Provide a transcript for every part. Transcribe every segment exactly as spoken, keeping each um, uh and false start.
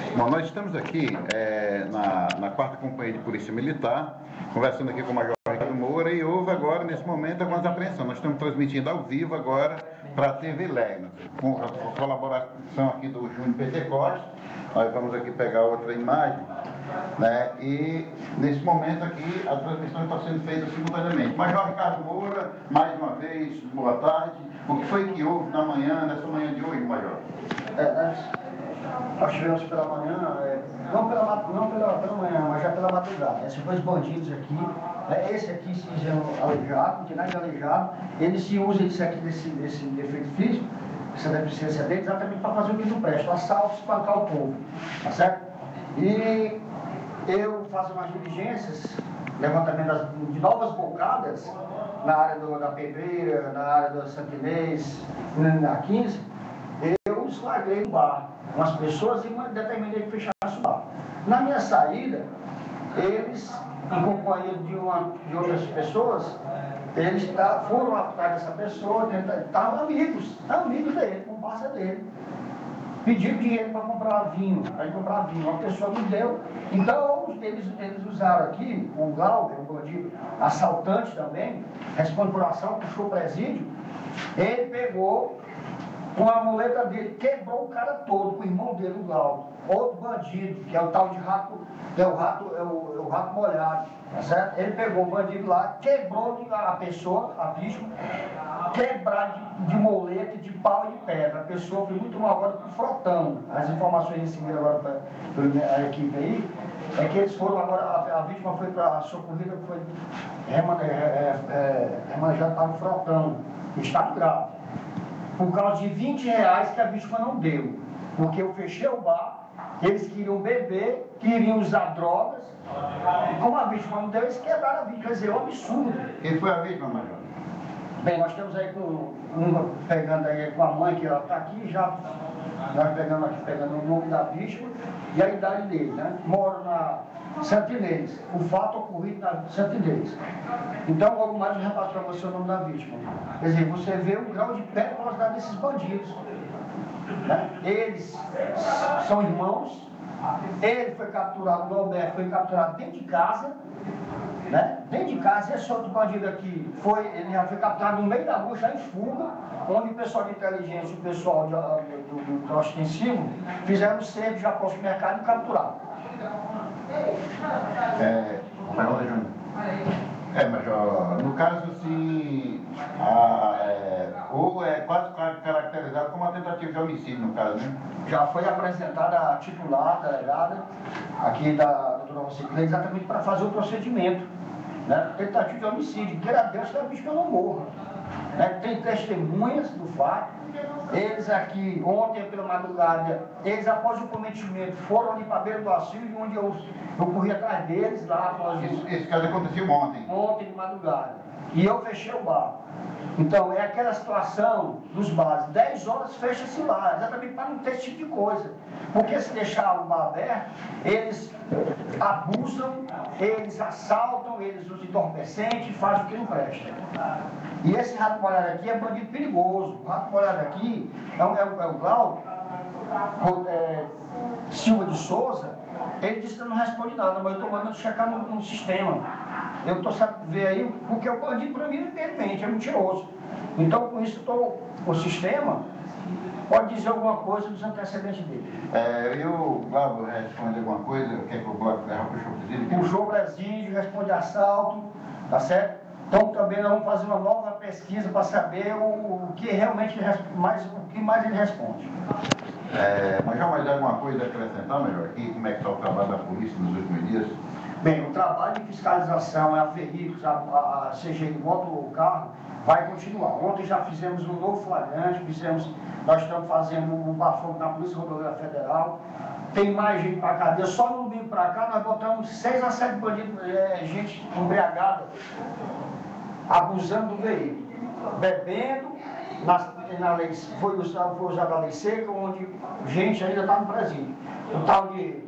Bom, nós estamos aqui é, na, na quarta Companhia de Polícia Militar, conversando aqui com o Major Ricardo Moura, e houve agora, nesse momento, algumas apreensões. Nós estamos transmitindo ao vivo agora para a T V Leg, com a colaboração aqui do Júnior Pentecoste. Nós vamos aqui pegar outra imagem, né? E nesse momento aqui a transmissão está sendo feita simultaneamente. Major Ricardo Moura, mais uma vez, boa tarde. O que foi que houve na manhã, nessa manhã de hoje, Major? É, nós, nós tivemos pela manhã, é, não, pela, não pela, pela manhã, mas já pela madrugada. Esses dois bandidos aqui, é, esse aqui se dizendo aleijado, não tem nada de aleijado, ele se usa isso aqui, desse, desse defeito físico, essa deficiência dele, exatamente para fazer o que não presta, o assalto, espancar o povo, tá certo? E eu faço umas diligências, levantamento das, de novas bocadas, na área do, da Pedreira, na área do Santinês, na quinze, eu esflagrei o bar com as pessoas e determinei que fechasse o bar. Na minha saída, eles, em companhia de, uma, de outras pessoas, eles tá, foram atrás dessa pessoa, estavam amigos, amigos dele, comparsa dele. Pediram dinheiro para comprar vinho, para comprar vinho, uma pessoa me deu. Então, eles, eles usaram aqui, o Glauber, o bandido assaltante também, responde por ação, puxou o presídio, ele pegou com a muleta dele, quebrou o cara todo, o irmão dele, o Glauber. Outro bandido, que é o tal de rato, que é o rato, é o, é o rato molhado, tá certo? Ele pegou o bandido lá, quebrou a pessoa, a vítima, quebrar de, de moleta, de pau e de pedra. A pessoa foi muito mal agora com frotão. As informações recebidas agora para a equipe aí, é que eles foram agora, a, a vítima foi para a socorrida, foi remanejada para o frotão, estado grave. Por causa de vinte reais que a vítima não deu. Porque eu fechei o bar, eles queriam beber, queriam usar drogas, e como a vítima não deu, eles quebraram a vítima. Quer dizer, é um absurdo. Quem foi a vítima, Major? Bem, nós estamos aí com uma pegando aí com a mãe, que ela está aqui, já nós pegando aqui, pegando o nome da vítima e a idade dele, né? Moro na Santinês, o fato ocorrido na Santinês. Então, logo mais eu repasso para você o nome da vítima. Quer dizer, você vê o grau de periculosidade desses bandidos. Né? Eles são irmãos, ele foi capturado, o Alberto foi capturado dentro de casa, né? Dentro de casa, esse outro bandido aqui, foi, ele já foi capturado no meio da rua, já em fuga, onde o pessoal de inteligência, o pessoal de, do, do, do ostensivo, fizeram cerco já para o mercado e capturaram. É, Major Júnior. É, Major, no caso, assim, a, é, ou é quase caracterizado como uma tentativa de homicídio, no caso, né? Já foi apresentada a titular, a delegada, aqui da doutora Rosiclé, exatamente para fazer o procedimento, né? Tentativa de homicídio, queira Deus que a vítima não morra. Né? Tem testemunhas do fato, eles aqui, ontem pela madrugada, eles após o cometimento foram ali para a beira do asilo, onde eu, eu corri atrás deles lá. Após esse, esse caso aconteceu ontem? Ontem de madrugada. E eu fechei o bar. Então, é aquela situação dos bares, dez horas fecha esse bar, exatamente para não ter esse tipo de coisa. Porque se deixar o bar aberto, eles abusam, eles assaltam, eles usam entorpecente, fazem o que não presta. E esse rato molhado aqui é bandido perigoso. O rato molhado aqui é o, é o, é o Glauber é, Silva de Souza. Ele disse que não responde nada, mas eu estou mandando checar no, no sistema. Eu estou sabendo ver aí, porque o bandido para mim ele mente, é mentiroso. Então, com isso, tô, o sistema pode dizer alguma coisa dos antecedentes dele. É, e o Glauber responde alguma coisa? O que é que o Glauber puxou o presídio? Puxou o presídio, responde assalto, tá certo? Então, também nós vamos fazer uma nova pesquisa para saber o, o que realmente mais, o que mais ele responde. É, mas já mais alguma coisa a acrescentar, Major, aqui, como é que está o trabalho da polícia nos últimos dias? Bem, o trabalho de fiscalização a veículos, a, a, a C G de moto ou carro, vai continuar. Ontem já fizemos um novo flagrante, fizemos, nós estamos fazendo um bafão na Polícia Rodoviária Federal, tem mais gente para cadeia, só no domingo para cá nós botamos seis a sete bandidos, é, gente embriagada, abusando do veículo, bebendo, na, na lei, foi usada foi usado a lei seca, onde gente ainda está no presídio. O tal de...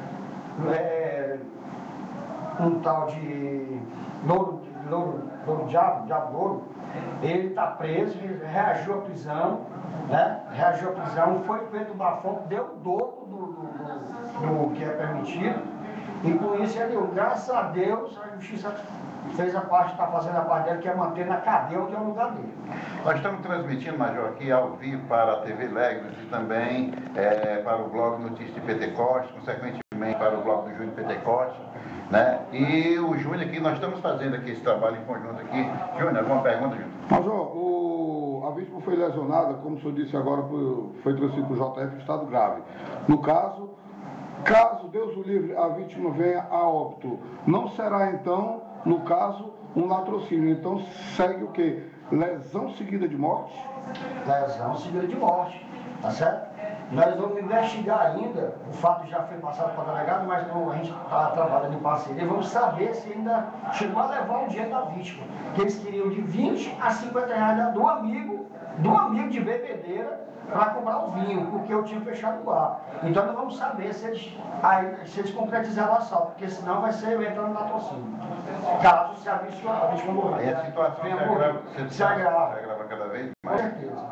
É, um tal de louro, louro, louro diabo, diabo louro, Ele está preso, ele reagiu à prisão, né? Reagiu à prisão, foi feito o bafão, deu o dobro do, do, do, do que é permitido. E com isso ele, graças a Deus, a justiça fez a parte, está fazendo a parte dele, que é manter na cadeia onde é o lugar dele. Nós estamos transmitindo, Major, aqui ao vivo para a T V Legnos e também é, para o blog Notícias de Pentecoste, consequentemente para o blog do Júnior Pentecoste, né? E o Júnior aqui, nós estamos fazendo aqui esse trabalho em conjunto aqui. Júnior, alguma pergunta, Júnior? Major, o, a vítima foi lesionada, como o senhor disse agora, por, foi transferido para o J F em estado grave. No caso, caso Deus o livre, a vítima venha a óbito, não será então, no caso, um latrocínio. Então segue o quê? Lesão seguida de morte? Lesão seguida de morte, tá certo? Nós vamos investigar ainda, o fato já foi passado para o delegado, mas como a gente está trabalhando em parceria, vamos saber se ainda chegou a levar o dinheiro da vítima. Que eles queriam de vinte a cinquenta reais do amigo, do amigo de bebedeira, para comprar o vinho, porque eu tinha fechado o bar. Então nós vamos saber se eles, aí, se eles concretizaram o assalto, porque senão vai ser entrando no latrocínio. Caso se a vítima, a vítima morrer. E a situação se agrava, se, se agrava. se agrava cada vez mais. Com certeza.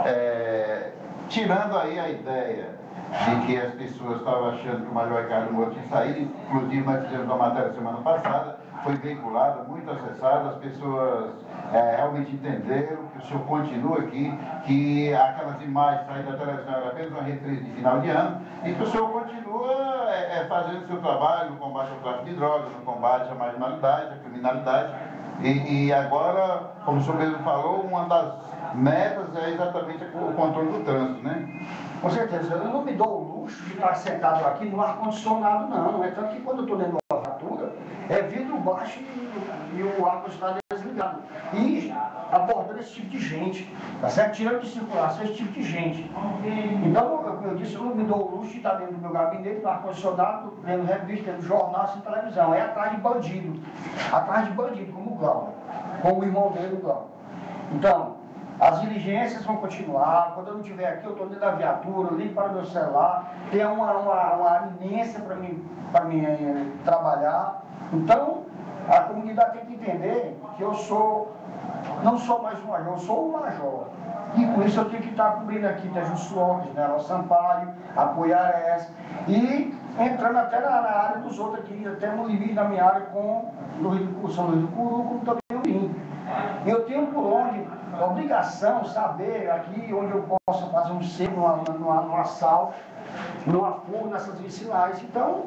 É, tirando aí a ideia de que as pessoas estavam achando que o Major Ricardo Moura tinha saído, inclusive nós fizemos uma matéria semana passada, foi veiculada, muito acessada, as pessoas é, realmente entenderam que o senhor continua aqui, que aquelas imagens saídas da televisão eram apenas uma reprise de final de ano, e que o senhor continua é, é, fazendo o seu trabalho no combate ao tráfico de drogas, no combate à marginalidade, à criminalidade, e, e agora, como o senhor mesmo falou, uma das metas é exatamente o controle do trânsito, né? Com certeza, eu não me dou o luxo de estar sentado aqui no ar-condicionado, não. É tanto que quando eu estou dentro da viatura, é vidro baixo e, e o ar-condicionado é desligado. E abordando esse tipo de gente, tá certo? Tirando de circulação esse tipo de gente. Então, como eu disse, eu não me dou o luxo de estar dentro do meu gabinete, no ar-condicionado, lendo revista, lendo jornal, assim, televisão. É atrás de bandido. Atrás de bandido, como o Glauber, como o irmão dele, o Glauber. Então, as diligências vão continuar. Quando eu não estiver aqui, eu estou dentro da viatura, eu ligo para o meu celular, tem uma, uma, uma iminência para mim, para mim eh, trabalhar. Então, a comunidade tem que entender que eu sou, não sou mais um major, eu sou um major. E com isso eu tenho que estar cobrindo aqui Tejus Lopes, General Sampaio, Apoiarés, e entrando até na, na área dos outros aqui, até no limite da minha área com o São Luís do Curu, como também o Rim. Eu tenho por onde, obrigação, saber aqui onde eu posso fazer um cerco, num assalto, numa fuga, nessas vicinais. Então,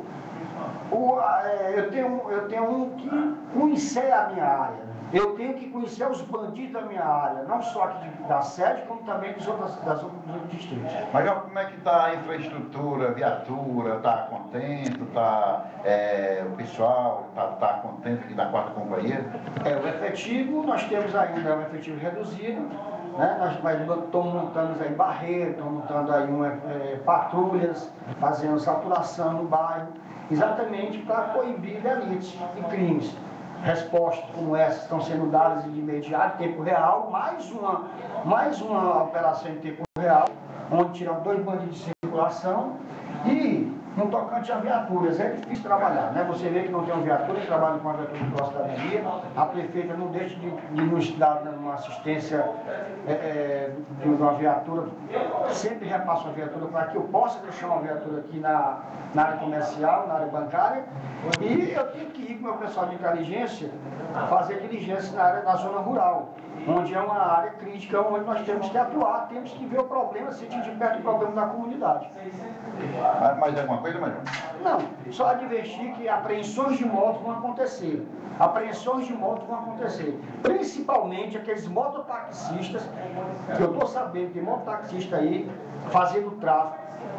o, é, eu, tenho, eu tenho um que conhecer a minha área. Eu tenho que conhecer os bandidos da minha área, não só aqui de, da sede, como também dos outros, das outros, dos outros distritos. Mas como é que está a infraestrutura, a viatura, está contente, está é, o pessoal está tá contente aqui da quarta companhia? É, o efetivo, nós temos ainda um efetivo reduzido, né? Nós estamos montando aí barreiras, estamos montando aí uma, é, patrulhas, fazendo saturação no bairro, exatamente para coibir delitos e crimes. Respostas como essas estão sendo dadas de imediato, em tempo real, mais uma, mais uma operação em tempo real, onde tiram dois bandidos de circulação e no tocante a viaturas, é difícil trabalhar, né? Você vê que não tem uma viatura, trabalha com uma viatura de cidadania, a prefeita não deixa de, de nos dar uma assistência é, é, de uma viatura, sempre repassa uma viatura para que eu possa deixar uma viatura aqui na, na área comercial, na área bancária, e eu tenho que ir com o meu pessoal de inteligência fazer diligência na área, na zona rural, onde é uma área crítica, onde nós temos que atuar, temos que ver o problema, sentir de perto o problema da comunidade. Mas mais alguma coisa, Major? Não, só advertir que apreensões de motos vão acontecer. Apreensões de motos vão acontecer. Principalmente aqueles mototaxistas, que eu estou sabendo que tem mototaxista aí fazendo tráfico,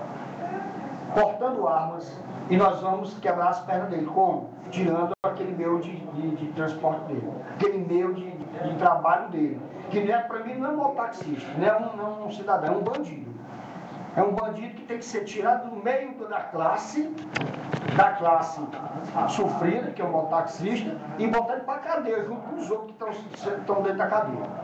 portando armas, e nós vamos quebrar as pernas dele. Como? Tirando aquele meio de, de, de transporte dele, aquele meio de, de, de trabalho dele. Que não é, para mim não é um mototaxista, não é um, não é um cidadão, é um bandido. É um bandido que tem que ser tirado do meio da classe, da classe sofrida, que é o mototaxista, e botar ele para a cadeia, junto com os outros que estão dentro da cadeia.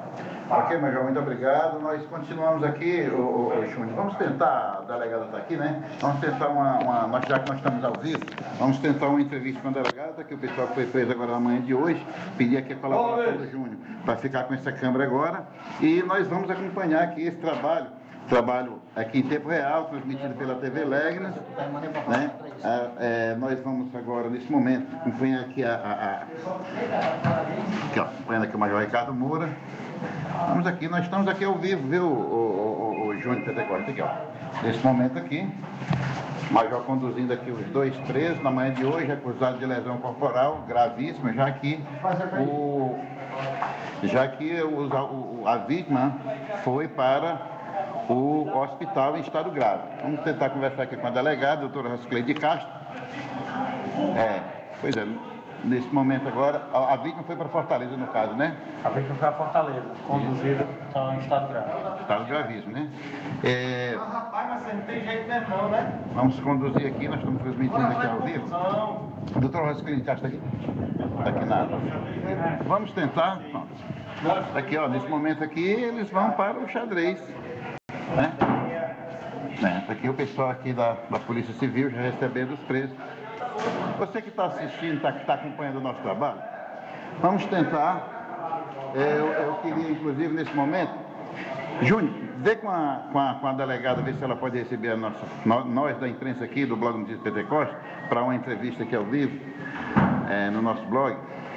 Ok, Major, muito obrigado. Nós continuamos aqui, o, o, o Júnior. Vamos tentar, a delegada está aqui, né? Vamos tentar uma, uma nós, já que nós estamos ao vivo, vamos tentar uma entrevista com a delegada, que o pessoal que foi preso agora na manhã de hoje, pedir aqui a colaboração do Júnior para ficar com essa câmera agora. E nós vamos acompanhar aqui esse trabalho, trabalho aqui em tempo real, transmitido pela T V Legnas, né? É, é, nós vamos agora, nesse momento, acompanhar aqui a... a, a aqui, ó, acompanhando aqui o Major Ricardo Moura. Vamos aqui, nós estamos aqui ao vivo, viu, o, o, o, o Júnior Pentecoste, aqui, ó. Nesse momento aqui, o Major conduzindo aqui os dois presos na manhã de hoje, acusados de lesão corporal gravíssima, já que o, já que os, o, a vítima foi para o hospital em estado grave. Vamos tentar conversar aqui com a delegada, a doutora Roscleide Castro. É, pois é. Nesse momento agora, a, a vítima foi para Fortaleza, no caso, né? A vítima foi para Fortaleza, conduzida então, em estado grave. Estado gravíssimo, né? É... Mas, rapaz, mas você não tem jeito mesmo não, né? Vamos conduzir aqui, nós estamos transmitindo aqui ao vivo. O doutor Roscleide Castro está aqui? Está aqui nada. Vamos tentar. Pronto. Aqui, ó, nesse momento aqui, eles vão para o xadrez, né? É, tá aqui o pessoal aqui da, da Polícia Civil já recebendo os presos. Você que está assistindo, está tá acompanhando o nosso trabalho, vamos tentar, eu, eu queria inclusive nesse momento, Júnior, vê com a, com, a, com a delegada, ver se ela pode receber a nossa, nós da imprensa aqui, do blog Notícias Pentecoste, para uma entrevista aqui ao vivo, é, no nosso blog,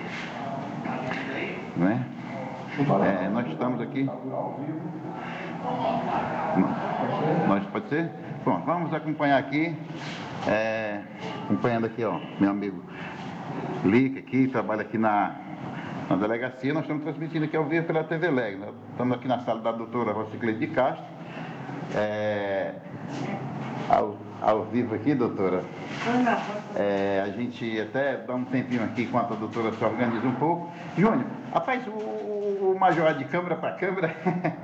né? É, nós estamos aqui, nós, pode ser? Bom, vamos acompanhar aqui, é, acompanhando aqui, ó, meu amigo Lica aqui, trabalha aqui na, na delegacia, nós estamos transmitindo aqui ao vivo pela T V Leg, nós estamos aqui na sala da doutora Roscleide Castro, é, ao, ao vivo aqui, doutora, é, a gente até dá um tempinho aqui enquanto a doutora se organiza um pouco. Júnior, rapaz, o, o, o Major de câmera para câmera,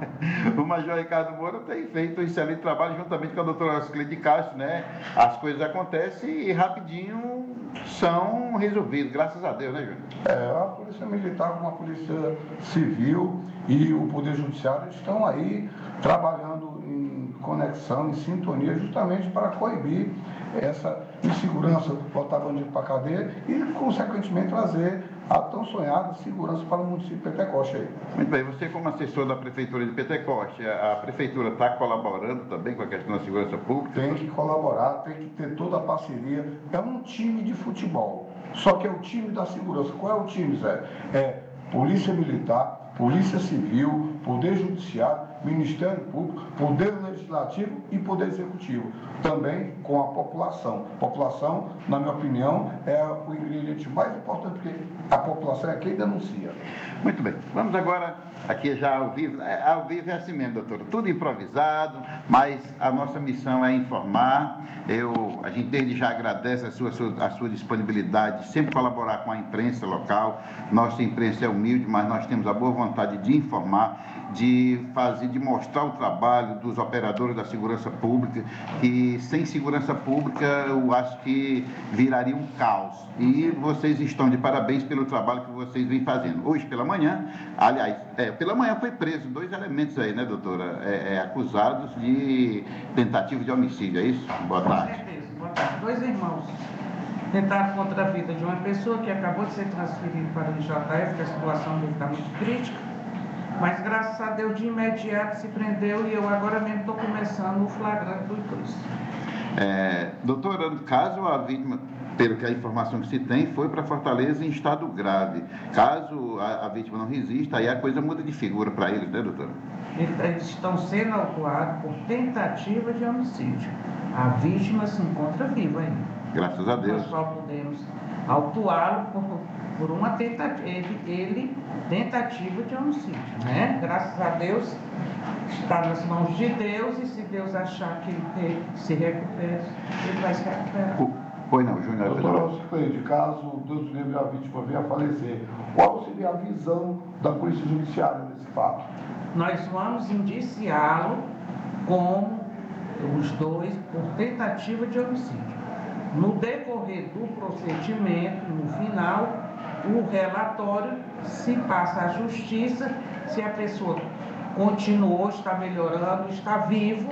o Major Ricardo Moura tem feito um excelente trabalho juntamente com a doutora Roscleide Castro, né? As coisas acontecem e rapidinho são resolvidas, graças a Deus, né, Júnior? É, a Polícia Militar como a Polícia Civil e o Poder Judiciário estão aí trabalhando em conexão, em sintonia, justamente para coibir essa insegurança, botar bandido para a cadeia e, consequentemente, trazer a tão sonhada segurança para o município de Pentecoste aí. Muito bem, você como assessor da Prefeitura de Pentecoste, a, a Prefeitura está colaborando também com a questão da segurança pública? Tem que colaborar, tem que ter toda a parceria. É um time de futebol, só que é o time da segurança. Qual é o time, Zé? É Polícia Militar, Polícia Civil, Poder Judiciário, Ministério Público, Poder Legislativo e Poder Executivo. Também com a população. População, na minha opinião, é o ingrediente mais importante, porque a população é quem denuncia. Muito bem, vamos agora aqui já ao vivo. É, ao vivo é assim mesmo, doutora, tudo improvisado, mas a nossa missão é informar. Eu, a gente desde já agradece a sua, a sua disponibilidade de sempre colaborar com a imprensa local. Nossa imprensa é humilde, mas nós temos a boa vontade de informar, de fazer, de mostrar o trabalho dos operadores da segurança pública, que sem segurança pública eu acho que viraria um caos. E vocês estão de parabéns pelo trabalho que vocês vêm fazendo. Hoje pela manhã, aliás, é, pela manhã foi preso dois elementos aí, né, doutora? É, é, acusados de tentativa de homicídio, é isso? Boa tarde. Com certeza, boa tarde. Dois irmãos tentaram contra a vida de uma pessoa que acabou de ser transferida para o I J F, que a situação dele está muito crítica, mas graças a Deus de imediato se prendeu e eu agora mesmo estou começando o flagrante dos dois. É, doutora, no caso a vítima, pelo que a informação que se tem, foi para Fortaleza em estado grave. Caso a, a vítima não resista, aí a coisa muda de figura para eles, né, doutora? Eles estão sendo autuados por tentativa de homicídio. A vítima se encontra viva ainda. Graças a Deus. Nós só podemos autuá-lo por, por uma tentativa, ele, ele tentativa de homicídio, né? Graças a Deus, está nas mãos de Deus e se Deus achar que ele se recupera, ele vai se recuperar. Pois não, Júnior. Doutora Roscleide, caso Deus livre a vítima venha a falecer, qual seria a visão da Polícia Judiciária nesse fato? Nós vamos indiciá-lo como os dois por tentativa de homicídio. No decorrer do procedimento, no final, o relatório se passa à justiça. Se a pessoa continuou, está melhorando, está vivo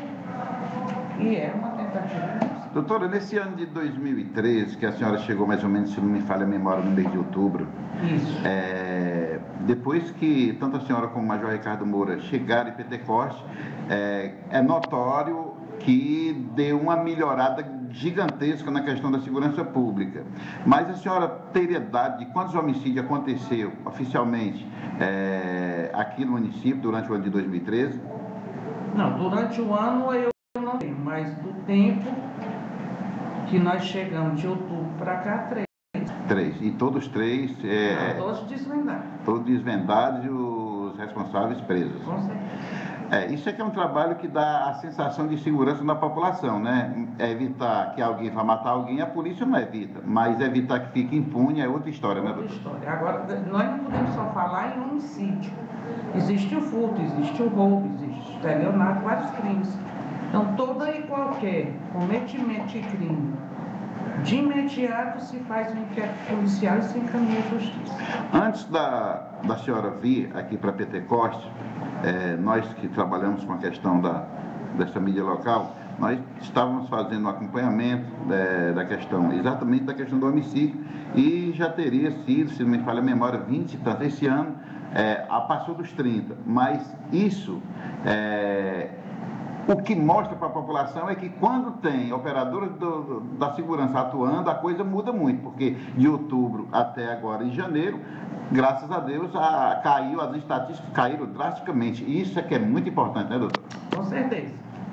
e é uma tentativa. Doutora, nesse ano de dois mil e treze, que a senhora chegou mais ou menos, se não me falha a memória, no mês de outubro, Isso. É, depois que tanto a senhora como o Major Ricardo Moura chegaram em Pentecoste, é, é notório que deu uma melhorada gigantesca na questão da segurança pública. Mas a senhora teria dado de quantos homicídios aconteceu oficialmente é, aqui no município durante o ano de dois mil e treze? Não, durante o ano eu não tenho, mas do tempo que nós chegamos de outubro para cá, três. Três. E todos três... É, Não, todos desvendados. Todos desvendados e os responsáveis presos. Com certeza. É, isso é que é um trabalho que dá a sensação de segurança na população, né? É evitar que alguém vá matar alguém, a polícia não evita, mas evitar que fique impune é outra história, né, Outra doutor? história. Agora, nós não podemos só falar em homicídio. Existe o furto, existe o roubo, existe o estelionato, vários crimes. Então, todo e qualquer cometimento de crime, de imediato se faz um inquérito policial e se encaminha à justiça. Antes da, da senhora vir aqui para Pentecoste, é, nós que trabalhamos com a questão da, dessa mídia local, nós estávamos fazendo um acompanhamento é, da questão, exatamente da questão do homicídio, e já teria sido, se não me falha a memória, vinte e tantos. Esse ano é, passou dos trinta, mas isso... É, o que mostra para a população é que quando tem operadores do, do, da segurança atuando, a coisa muda muito, porque de outubro até agora, em janeiro, graças a Deus, a, caiu, as estatísticas caíram drasticamente. E isso é que é muito importante, né, doutor? Com certeza.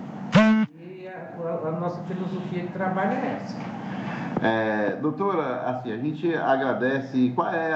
E a, a, a nossa filosofia de trabalho é essa. É, doutora, assim, a gente agradece. Qual é a,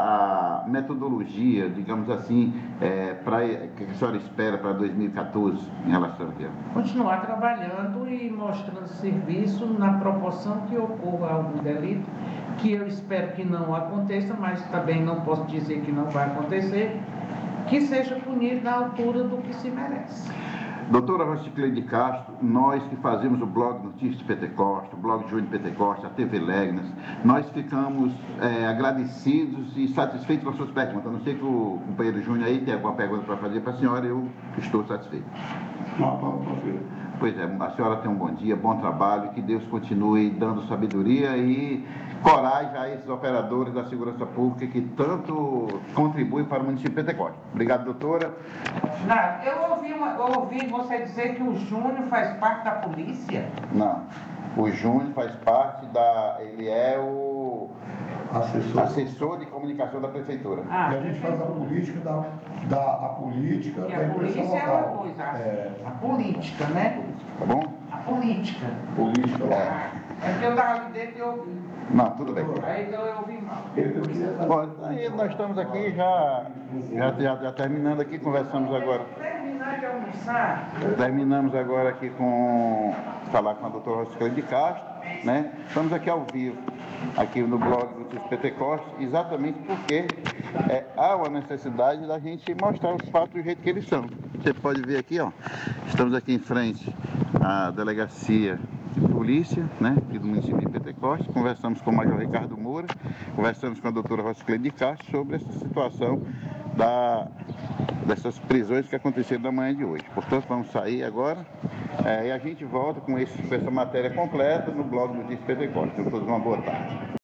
a, a metodologia, digamos assim, é, pra, que a senhora espera para dois mil e quatorze em relação aqui? Continuar trabalhando e mostrando serviço na proporção que ocorra algum delito, que eu espero que não aconteça, mas também não posso dizer que não vai acontecer, que seja punido na altura do que se merece. Doutora Rosicleide Castro, nós que fazemos o blog Notícias de Pentecoste, o blog Júnior de Pentecoste, a T V Legnas, nós ficamos é, agradecidos e satisfeitos com as suas perguntas. A não sei que o companheiro Júnior aí tem alguma pergunta para fazer para a senhora, eu estou satisfeito. Não, não, não, Pois é, a senhora tem um bom dia, bom trabalho, que Deus continue dando sabedoria e coragem a esses operadores da segurança pública que tanto contribuem para o município de Pentecoste. Obrigado, doutora. Não, eu ouvi, uma, eu ouvi você dizer que o Júnior faz parte da polícia. Não, o Júnior faz parte da... ele é o assessor. assessor de comunicação da prefeitura. Ah, E a gente faz a política da, da a política e da a impressão polícia é local. uma coisa, a, É, a política, né? Tá bom? A política. política local. É que eu estava ali dentro e ouvi. Não, tudo bem. Aí então eu ouvi mal. Eu, eu queria saber- Bom, aí nós estamos aqui já, já, já, já terminando aqui, conversamos agora. Terminar de almoçar. Terminamos agora aqui com falar com a doutora Rosicleide Castro, né? Estamos aqui ao vivo, aqui no blog do Notícias Pentecoste, exatamente porque é, há uma necessidade da gente mostrar os fatos do jeito que eles são. Você pode ver aqui, ó, estamos aqui em frente à delegacia de polícia, né, aqui do município de Pentecoste. Conversamos com o Major Ricardo Moura, conversamos com a doutora Rosicleide Castro sobre essa situação da, dessas prisões que aconteceram na manhã de hoje. Portanto, vamos sair agora é, e a gente volta com, esse, com essa matéria completa no blog Notícias Pentecoste. Então, todos uma boa tarde.